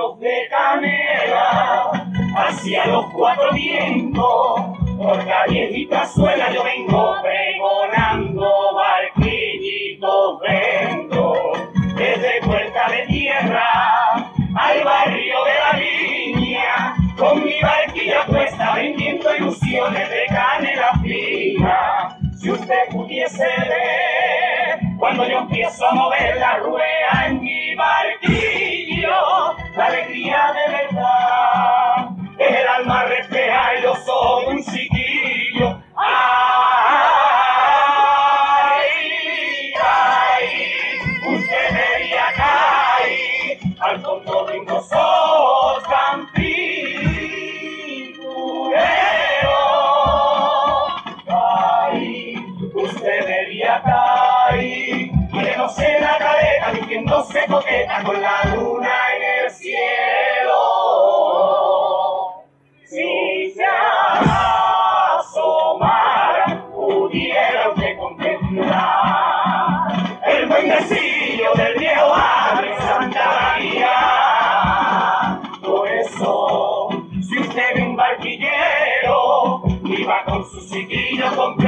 barrios de Canela, hacia los cuatro vientos, por calles y cazuelas yo vengo pregonando, barquillitos vendo, desde Puerta de Tierra al barrio de la Viña, con mi barquilla puesta vendiendo ilusiones de canela fina. Si usted pudiese ver cuando yo empiezo a mover la rueda en mi barquillo, la alegría de verdad, el alma refleja y yo soy un chiquillo. Ay, ay, usted debería caer al fondo de un gozo campinero. Ay, usted debería caer, viéndose la cadena, vistiéndose coqueta con la luna en el cielo. Si se asomara, pudiera usted contemplar el bailecillo del viejo barrio Santa María. Por eso, si usted ve un barquillero, iba con su chiquillo con